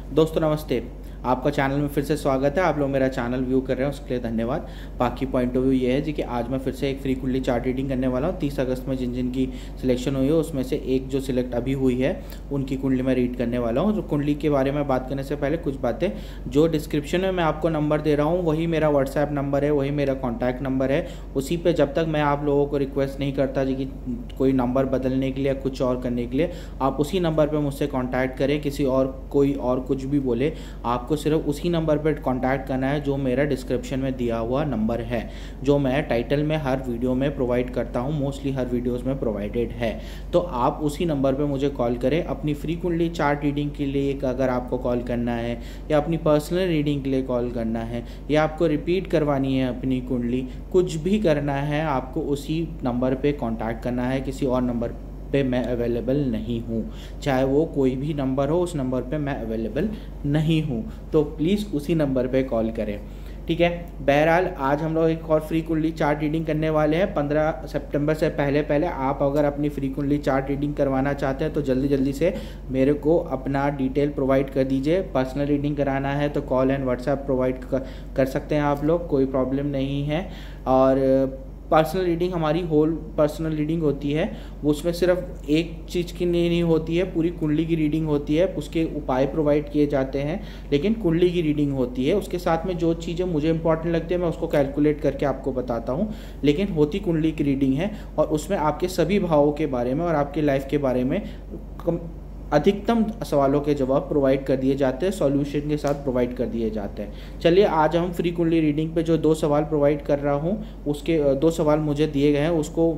दोस्तों नमस्ते, आपका चैनल में फिर से स्वागत है। आप लोग मेरा चैनल व्यू कर रहे हैं उसके लिए धन्यवाद। बाकी पॉइंट ऑफ व्यू ये है जी कि आज मैं फिर से एक फ्री कुंडली चार्ट रीडिंग करने वाला हूँ। 30 अगस्त में जिन जिन की सिलेक्शन हुई है उसमें से एक जो सिलेक्ट अभी हुई है उनकी कुंडली मैं रीड करने वाला हूँ। तो कुंडली के बारे में बात करने से पहले कुछ बातें, जो डिस्क्रिप्शन में मैं आपको नंबर दे रहा हूँ वही मेरा व्हाट्सएप नंबर है, वही मेरा कॉन्टैक्ट नंबर है। उसी पर जब तक मैं आप लोगों को रिक्वेस्ट नहीं करता जी कि कोई नंबर बदलने के लिए या कुछ और करने के लिए, आप उसी नंबर पर मुझसे कॉन्टैक्ट करें। किसी और कोई और कुछ भी बोले, आपको सिर्फ उसी नंबर पर कांटेक्ट करना है जो मेरा डिस्क्रिप्शन में दिया हुआ नंबर है, जो मैं टाइटल में हर वीडियो में प्रोवाइड करता हूं, मोस्टली हर वीडियोस में प्रोवाइडेड है। तो आप उसी नंबर पे मुझे कॉल करें। अपनी फ्री कुंडली चार्ट रीडिंग के लिए अगर आपको कॉल करना है, या अपनी पर्सनल रीडिंग के लिए कॉल करना है, या आपको रिपीट करवानी है अपनी कुंडली, कुछ भी करना है, आपको उसी नंबर पर कॉन्टैक्ट करना है। किसी और नंबर पे मैं अवेलेबल नहीं हूँ, चाहे वो कोई भी नंबर हो, उस नंबर पे मैं अवेलेबल नहीं हूँ। तो प्लीज़ उसी नंबर पे कॉल करें, ठीक है। बहरहाल आज हम लोग एक और फ्री कुंडली चार्ट रीडिंग करने वाले हैं। 15 सितंबर से पहले आप अगर अपनी फ्री कुंडली चार्ट रीडिंग करवाना चाहते हैं तो जल्दी से मेरे को अपना डिटेल प्रोवाइड कर दीजिए। पर्सनल रीडिंग कराना है तो कॉल एंड व्हाट्सएप प्रोवाइड कर सकते हैं आप लोग, कोई प्रॉब्लम नहीं है। और पर्सनल रीडिंग हमारी होल पर्सनल रीडिंग होती है, वो उसमें सिर्फ एक चीज़ की नहीं होती है, पूरी कुंडली की रीडिंग होती है। उसके उपाय प्रोवाइड किए जाते हैं, लेकिन कुंडली की रीडिंग होती है। उसके साथ में जो चीज़ें मुझे इंपॉर्टेंट लगती है मैं उसको कैलकुलेट करके आपको बताता हूँ, लेकिन होती कुंडली की रीडिंग है। और उसमें आपके सभी भावों के बारे में और आपकी लाइफ के बारे में अधिकतम सवालों के जवाब प्रोवाइड कर दिए जाते हैं, सॉल्यूशन के साथ प्रोवाइड कर दिए जाते हैं। चलिए आज हम फ्री कुंडली रीडिंग पे जो 2 सवाल प्रोवाइड कर रहा हूँ, उसके 2 सवाल मुझे दिए गए हैं,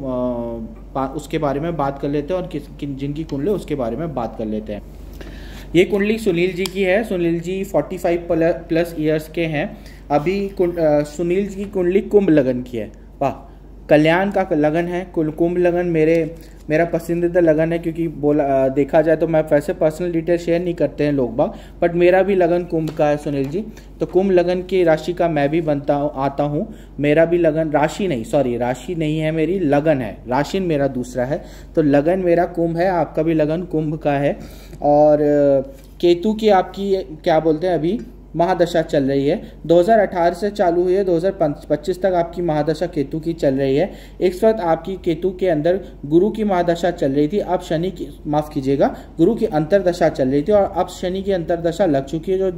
उसके बारे में बात कर लेते हैं, और जिनकी कुंडली उसके बारे में बात कर लेते हैं। ये कुंडली सुनील जी की है। सुनील जी 45+ ईयर्स के हैं। अभी सुनील जी की कुंडली कुंभ लगन की है। वाह, कल्याण का लगन है। कुंभ लगन मेरा पसंदीदा लगन है, क्योंकि देखा जाए तो मैं वैसे पर्सनल डिटेल शेयर नहीं करते हैं लोग बाग, बट मेरा भी लगन कुंभ का है सुनील जी। तो कुंभ लगन की राशि का मैं भी आता हूँ। मेरा भी लगन राशि नहीं है मेरी, लगन है। राशि मेरा दूसरा है, तो लगन मेरा कुंभ है, आपका भी लगन कुंभ का है। और केतु की आपकी क्या बोलते हैं अभी महादशा चल रही है। 2018 से चालू हुई है, 2025 तक आपकी महादशा केतु की चल रही है। इस वक्त आपकी केतु के अंदर गुरु की महादशा चल रही थी, अब गुरु की अंतरदशा चल रही थी, और अब शनि की अंतरदशा लग चुकी है, जो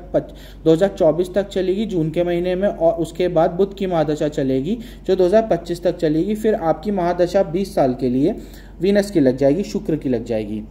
2024 तक चलेगी जून के महीने में। और उसके बाद बुध की महादशा चलेगी जो 2025 तक चलेगी। फिर आपकी महादशा 20 साल के लिए वीनस की लग जाएगी, शुक्र की लग जाएगी।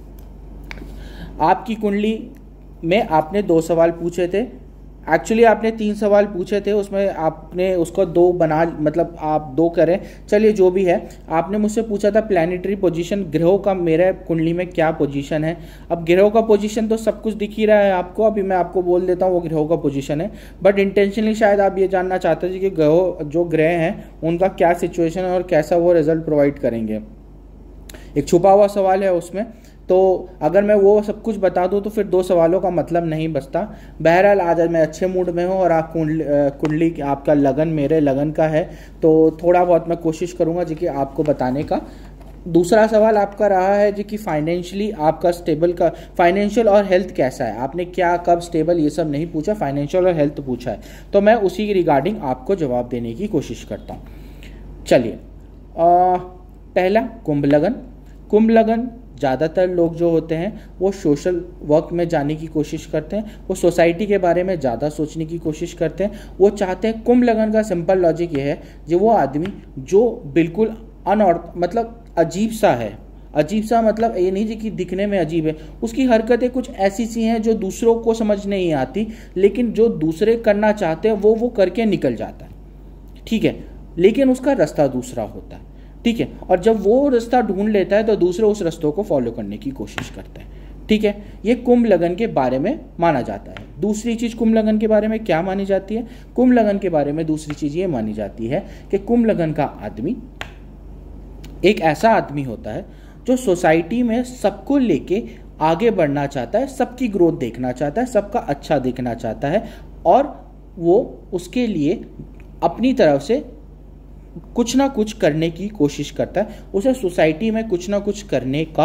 आपकी कुंडली में आपने 2 सवाल पूछे थे, एक्चुअली आपने 3 सवाल पूछे थे, उसमें आपने उसको 2 मतलब आप 2 करें। चलिए जो भी है, आपने मुझसे पूछा था प्लैनेटरी पोजीशन, ग्रहों का मेरे कुंडली में क्या पोजीशन है। अब ग्रहों का पोजीशन तो सब कुछ दिख ही रहा है आपको, अभी मैं आपको बोल देता हूँ वो ग्रहों का पोजीशन है। बट इंटेंशनली शायद आप ये जानना चाहते थे कि जो ग्रह हैं उनका क्या सिचुएशन है और कैसा वो रिजल्ट प्रोवाइड करेंगे। एक छुपा हुआ सवाल है उसमें, तो अगर मैं वो सब कुछ बता दूं तो फिर 2 सवालों का मतलब नहीं बचता। बहरहाल आज मैं अच्छे मूड में हूं, और आप कुंडली आपका लगन मेरे लगन का है, तो थोड़ा बहुत मैं कोशिश करूंगा जी कि आपको बताने का। दूसरा सवाल आपका रहा है जी कि फाइनेंशियली आपका फाइनेंशियल और हेल्थ कैसा है। आपने क्या कब स्टेबल ये सब नहीं पूछा, फाइनेंशियल और हेल्थ पूछा है, तो मैं उसी की रिगार्डिंग आपको जवाब देने की कोशिश करता हूँ। चलिए, पहला कुंभ लगन ज़्यादातर लोग जो होते हैं वो सोशल वर्क में जाने की कोशिश करते हैं, वो सोसाइटी के बारे में ज़्यादा सोचने की कोशिश करते हैं। वो चाहते हैं, कुंभ लगन का सिंपल लॉजिक ये है, जो वो आदमी जो बिल्कुल मतलब अजीब सा मतलब ये नहीं जी कि दिखने में अजीब है, उसकी हरकतें कुछ ऐसी सी हैं जो दूसरों को समझ नहीं आती, लेकिन जो दूसरे करना चाहते हैं वो करके निकल जाता है, ठीक है, लेकिन उसका रास्ता दूसरा होता है, ठीक है। और जब वो रास्ता ढूंढ लेता है तो दूसरे उस रास्तों को फॉलो करने की कोशिश करते हैं, ठीक है। ये कुंभ लगन के बारे में माना जाता है। दूसरी चीज कुंभ लगन के बारे में क्या मानी जाती है? कुंभ लगन के बारे में दूसरी चीज ये मानी जाती है कि कुंभ लगन का आदमी एक ऐसा आदमी होता है जो सोसाइटी में सबको लेके आगे बढ़ना चाहता है, सबकी ग्रोथ देखना चाहता है, सबका अच्छा देखना चाहता है, और वो उसके लिए अपनी तरफ से कुछ ना कुछ करने की कोशिश करता है। उसे सोसाइटी में कुछ ना कुछ करने का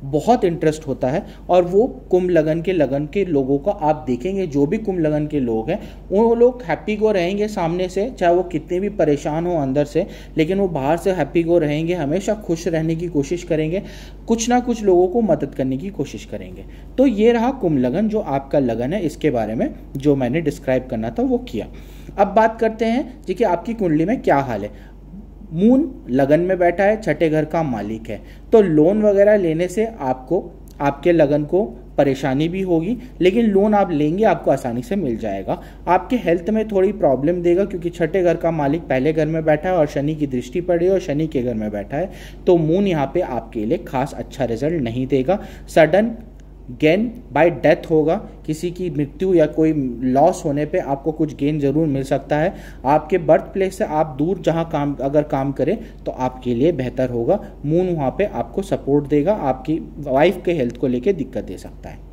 बहुत इंटरेस्ट होता है। और वो कुंभ लगन के लोगों को आप देखेंगे, जो भी कुंभ लगन के लोग हैं वो लोग हैप्पी गो रहेंगे सामने से, चाहे वो कितने भी परेशान हो अंदर से, लेकिन वो बाहर से हैप्पी गो रहेंगे, हमेशा खुश रहने की कोशिश करेंगे, कुछ ना कुछ लोगों को मदद करने की कोशिश करेंगे। तो ये रहा कुंभ लगन, जो आपका लगन है, इसके बारे में जो मैंने डिस्क्राइब करना था वो किया। अब बात करते हैं जी कि आपकी कुंडली में क्या हाल है। मून लगन में बैठा है, छठे घर का मालिक है, तो लोन वगैरह लेने से आपको, आपके लगन को परेशानी भी होगी, लेकिन लोन आप लेंगे आपको आसानी से मिल जाएगा। आपके हेल्थ में थोड़ी प्रॉब्लम देगा, क्योंकि छठे घर का मालिक पहले घर में बैठा है और शनि की दृष्टि पड़ी है और शनि के घर में बैठा है, तो मून यहाँ पे आपके लिए खास अच्छा रिजल्ट नहीं देगा। सडन गेन बाय डेथ होगा, किसी की मृत्यु या कोई लॉस होने पे आपको कुछ गेन जरूर मिल सकता है। आपके बर्थ प्लेस से आप दूर जहाँ अगर काम करें तो आपके लिए बेहतर होगा। मून वहाँ पे आपको सपोर्ट देगा, आपकी वाइफ के हेल्थ को लेके दिक्कत दे सकता है।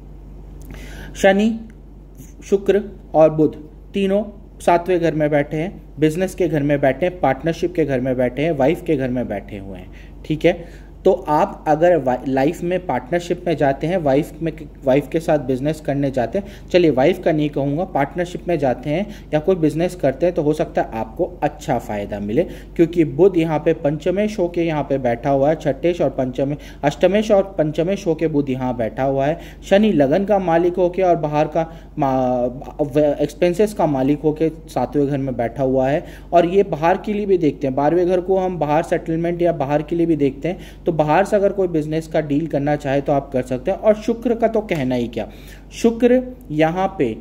शनि, शुक्र और बुध तीनों 7वें घर में बैठे हैं, बिजनेस के घर में बैठे हैं, पार्टनरशिप के घर में बैठे हैं, वाइफ के घर में बैठे हुए हैं। ठीक है, तो आप अगर लाइफ में पार्टनरशिप में जाते हैं, वाइफ के साथ बिजनेस करने जाते हैं, चलिए वाइफ का नहीं कहूँगा, पार्टनरशिप में जाते हैं या कोई बिजनेस करते हैं, तो हो सकता है आपको अच्छा फायदा मिले, क्योंकि बुध यहाँ पे पंचमेश होके यहाँ पे बैठा हुआ है, छठेश और अष्टमेश और पंचमेश होके बुध यहाँ बैठा हुआ है। शनि लगन का मालिक होके और बाहर का एक्सपेंसेस का मालिक होके 7वें घर में बैठा हुआ है, और ये बाहर के लिए भी देखते हैं, 12वें घर को हम बाहर सेटलमेंट या बाहर के लिए भी देखते हैं, तो बाहर से अगर कोई बिजनेस का डील करना चाहे तो आप कर सकते हैं। और शुक्र का तो कहना ही क्या, शुक्र यहाँ पे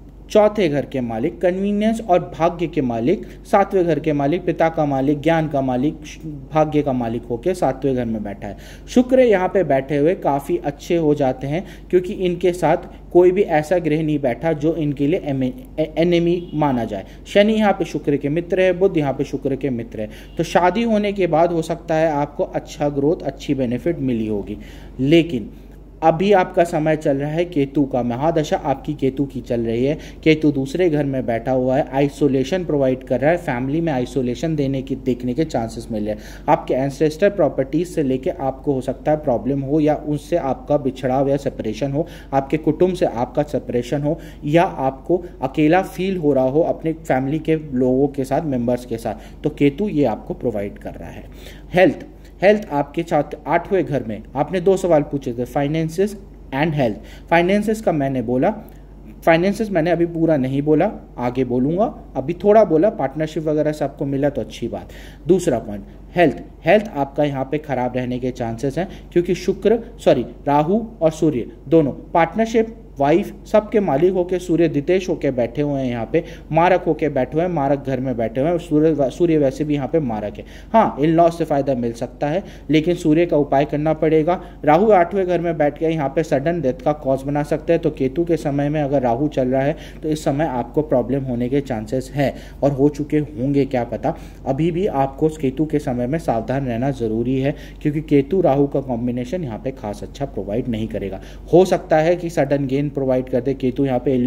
4थे घर के मालिक, कन्वीनियंस और भाग्य के मालिक, 7वें घर के मालिक, पिता का मालिक, ज्ञान का मालिक, भाग्य का मालिक होकर 7वें घर में बैठा है। शुक्र यहाँ पे बैठे हुए काफ़ी अच्छे हो जाते हैं, क्योंकि इनके साथ कोई भी ऐसा ग्रह नहीं बैठा जो इनके लिए एनिमी माना जाए। शनि यहाँ पे शुक्र के मित्र है, बुध यहाँ पे शुक्र के मित्र है, तो शादी होने के बाद हो सकता है आपको अच्छा ग्रोथ, अच्छी बेनिफिट मिली होगी। लेकिन अभी आपका समय चल रहा है केतु का, महादशा आपकी केतु की चल रही है, केतु दूसरे घर में बैठा हुआ है, आइसोलेशन प्रोवाइड कर रहा है, फैमिली में आइसोलेशन देखने के चांसेस मिल रहे हैं। आपके एंसेस्टर प्रॉपर्टीज से लेके आपको हो सकता है प्रॉब्लम हो, या उससे आपका बिछड़ाव या सेपरेशन हो, आपके कुटुंब से आपका सेपरेशन हो, या आपको अकेला फील हो रहा हो अपने फैमिली के लोगों के साथ, मेंबर्स के साथ, तो केतु ये आपको प्रोवाइड कर रहा है। हेल्थ आपके 8वें घर में, आपने 2 सवाल पूछे थे, फाइनेंसेस एंड हेल्थ। फाइनेंसेस का मैंने बोला, फाइनेंसेस मैंने अभी पूरा नहीं बोला, आगे बोलूँगा, अभी थोड़ा बोला, पार्टनरशिप वगैरह से आपको मिला तो अच्छी बात। दूसरा पॉइंट हेल्थ आपका यहाँ पे खराब रहने के चांसेस हैं, क्योंकि राहु और सूर्य दोनों पार्टनरशिप, वाइफ, सबके मालिक होके सूर्य दितेश होके बैठे हुए हैं, यहाँ पे मारक होके बैठे हुए हैं, मारक घर में बैठे हुए हैं, सूर्य वैसे भी यहाँ पे मारक है। हाँ, इन लॉस से फायदा मिल सकता है, लेकिन सूर्य का उपाय करना पड़ेगा। राहु 8वें घर में बैठ के यहाँ पे सडन डेथ का कॉज बना सकते हैं, तो केतु के समय में अगर राहु चल रहा है तो इस समय आपको प्रॉब्लम होने के चांसेस है, और हो चुके होंगे क्या पता। अभी भी आपको केतु के समय में सावधान रहना जरूरी है, क्योंकि केतु राहु का कॉम्बिनेशन यहाँ पे खास अच्छा प्रोवाइड नहीं करेगा। हो सकता है कि सडन गेन प्रोवाइड करते केतु, यहाँ पे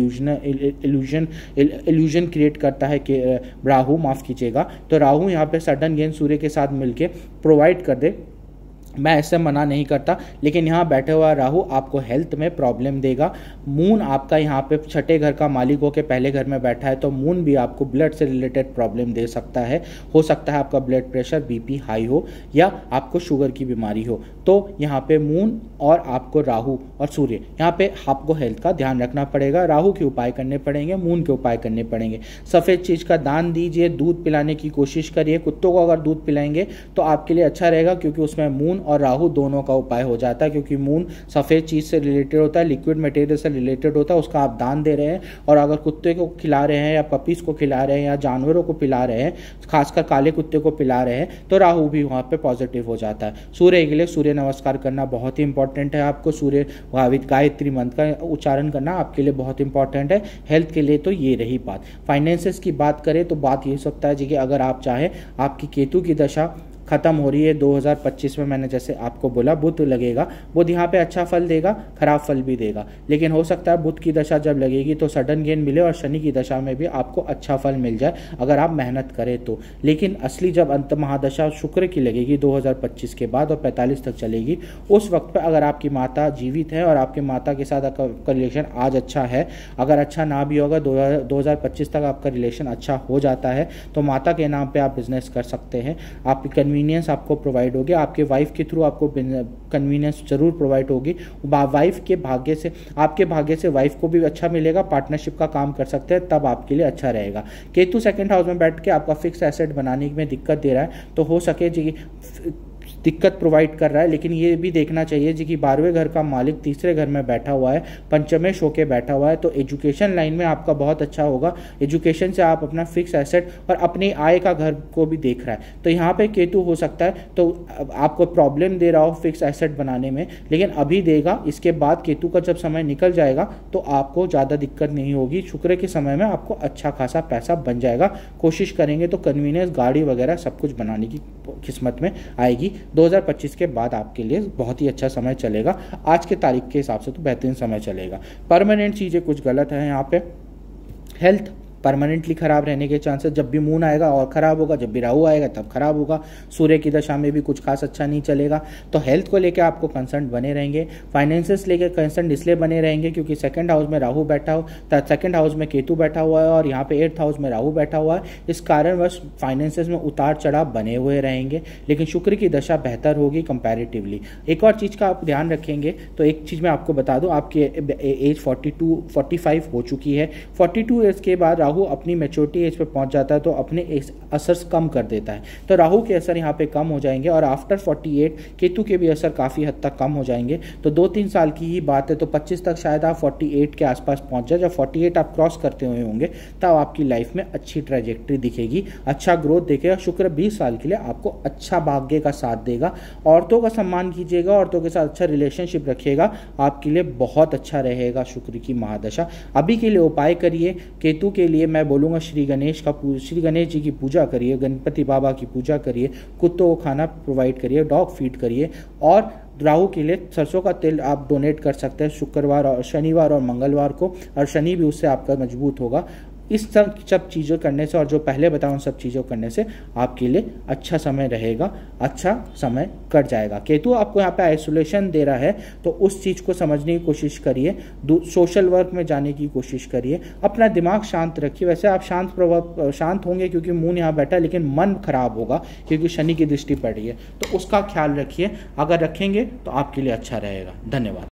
इल्यूजन क्रिएट करता है कि राहु, माफ कीजिएगा, तो राहु यहाँ पे सडन गेन सूर्य के साथ मिलके प्रोवाइड कर दे, मैं ऐसे मना नहीं करता, लेकिन यहाँ बैठे हुआ राहु आपको हेल्थ में प्रॉब्लम देगा। मून आपका यहाँ पे 6ठे घर का मालिक होकर पहले घर में बैठा है, तो मून भी आपको ब्लड से रिलेटेड प्रॉब्लम दे सकता है। हो सकता है आपका ब्लड प्रेशर, बीपी हाई हो, या आपको शुगर की बीमारी हो। तो यहाँ पे मून और आपको राहु और सूर्य, यहाँ पे आपको हेल्थ का ध्यान रखना पड़ेगा। राहु के उपाय करने पड़ेंगे, मून के उपाय करने पड़ेंगे। सफ़ेद चीज़ का दान दीजिए, दूध पिलाने की कोशिश करिए। कुत्तों को अगर दूध पिलाएंगे तो आपके लिए अच्छा रहेगा, क्योंकि उसमें मून और राहु दोनों का उपाय हो जाता है, क्योंकि मून सफ़ेद चीज़ से रिलेटेड होता है, लिक्विड मटेरियल से रिलेटेड होता है, उसका आप दान दे रहे हैं। और अगर कुत्ते को खिला रहे हैं या पपीज़ को खिला रहे हैं या जानवरों को पिला रहे हैं, खासकर काले कुत्ते को पिला रहे हैं, तो राहु भी वहाँ पे पॉजिटिव हो जाता है। सूर्य के लिए सूर्य नमस्कार करना बहुत ही इंपॉर्टेंट है। आपको सूर्य गायत्री मंत्र का उच्चारण करना आपके लिए बहुत इंपॉर्टेंट है। हेल्थ के लिए तो ये रही बात। फाइनेंसेस की बात करें तो बात ये सकता है जी कि अगर आप चाहें, आपकी केतु की दशा ख़त्म हो रही है 2025 में। मैंने जैसे आपको बोला बुध लगेगा, बुध यहाँ पे अच्छा फल देगा, खराब फल भी देगा, लेकिन हो सकता है बुध की दशा जब लगेगी तो सडन गेन मिले और शनि की दशा में भी आपको अच्छा फल मिल जाए अगर आप मेहनत करें तो। लेकिन असली जब अंत महादशा शुक्र की लगेगी 2025 के बाद और 45 तक चलेगी, उस वक्त पर अगर आपकी माता जीवित है और आपके माता के साथ आपका रिलेशन आज अच्छा है, अगर अच्छा ना भी होगा 2025 तक आपका रिलेशन अच्छा हो जाता है तो माता के नाम पे आप बिजनेस कर सकते हैं। आपकी कन्वीनियंस आपको प्रोवाइड होगी, आपके वाइफ के थ्रू आपको कन्वीनियंस जरूर प्रोवाइड होगी। वाइफ के भाग्य से, आपके भाग्य से वाइफ को भी अच्छा मिलेगा, पार्टनरशिप का काम कर सकते हैं, तब आपके लिए अच्छा रहेगा। केतु सेकंड हाउस में बैठ के आपका फिक्स एसेट बनाने में दिक्कत दे रहा है, तो हो सके जी दिक्कत प्रोवाइड कर रहा है, लेकिन ये भी देखना चाहिए जी कि 12वें घर का मालिक तीसरे घर में बैठा हुआ है, पंचमेश होके बैठा हुआ है, तो एजुकेशन लाइन में आपका बहुत अच्छा होगा। एजुकेशन से आप अपना फिक्स एसेट और अपनी आय का घर को भी देख रहा है, तो यहाँ पे केतु हो सकता है तो आपको प्रॉब्लम दे रहा हो फिक्स एसेट बनाने में, लेकिन अभी देगा। इसके बाद केतु का जब समय निकल जाएगा तो आपको ज़्यादा दिक्कत नहीं होगी। शुक्र के समय में आपको अच्छा खासा पैसा बन जाएगा। कोशिश करेंगे तो कन्वीनियंस, गाड़ी वगैरह सब कुछ बनाने की किस्मत में आएगी। 2025 के बाद आपके लिए बहुत ही अच्छा समय चलेगा। आज के तारीख के हिसाब से तो बेहतरीन समय चलेगा। परमानेंट चीज़ें कुछ गलत है यहाँ पे। हेल्थ परमानेंटली खराब रहने के चांसेस, जब भी मून आएगा और ख़राब होगा, जब भी राहु आएगा तब खराब होगा। सूर्य की दशा में भी कुछ खास अच्छा नहीं चलेगा, तो हेल्थ को लेकर आपको कंसर्न बने रहेंगे। फाइनेंसेस लेकर कंसर्न इसलिए बने रहेंगे क्योंकि सेकंड हाउस में राहु बैठा हो, सेकंड हाउस में केतु बैठा हुआ है और यहाँ पे 8th हाउस में राहु बैठा हुआ है। इस कारणवश फाइनेंसेस में उतार चढ़ाव बने हुए रहेंगे, लेकिन शुक्र की दशा बेहतर होगी कंपैरेटिवली। एक और चीज़ का आप ध्यान रखेंगे तो एक चीज़ मैं आपको बता दूँ, आपकी एज 45 हो चुकी है। 42 ईयर्स के बाद राहु अपनी मैच्योरिटी एज पे पहुंच जाता है तो अपने असर कम कर देता है, तो राहु के असर यहाँ पे कम हो जाएंगे और आफ्टर 48 केतु के भी असर काफ़ी हद तक कम हो जाएंगे। तो 2-3 साल की ही बात है, तो 25 तक शायद आप 48 के आसपास पहुंच जाए। जब 48 आप क्रॉस करते हुए होंगे तब आपकी लाइफ में अच्छी ट्रैजेक्टरी दिखेगी, अच्छा ग्रोथ दिखेगा। शुक्र 20 साल के लिए आपको अच्छा भाग्य का साथ देगा। औरतों का सम्मान कीजिएगा, औरतों के साथ अच्छा रिलेशनशिप रखिएगा, आपके लिए बहुत अच्छा रहेगा शुक्र की महादशा। अभी के लिए उपाय करिए। केतु के लिए मैं बोलूँगा श्री गणेश जी की पूजा करिए, गणपति बाबा की पूजा करिए, कुत्तों को खाना प्रोवाइड करिए, डॉग फीड करिए। और राहु के लिए सरसों का तेल आप डोनेट कर सकते हैं शुक्रवार और शनिवार और मंगलवार को, और शनि भी उससे आपका मजबूत होगा। इस सब चीज़ों करने से और जो पहले बताऊँ सब चीज़ों करने से आपके लिए अच्छा समय रहेगा, अच्छा समय कट जाएगा। केतु आपको यहाँ पे आइसोलेशन दे रहा है, तो उस चीज़ को समझने की कोशिश करिए, सोशल वर्क में जाने की कोशिश करिए, अपना दिमाग शांत रखिए। वैसे आप शांत होंगे क्योंकि मून यहाँ बैठा है, लेकिन मन खराब होगा क्योंकि शनि की दृष्टि पड़ रही है, तो उसका ख्याल रखिए। अगर रखेंगे तो आपके लिए अच्छा रहेगा। धन्यवाद।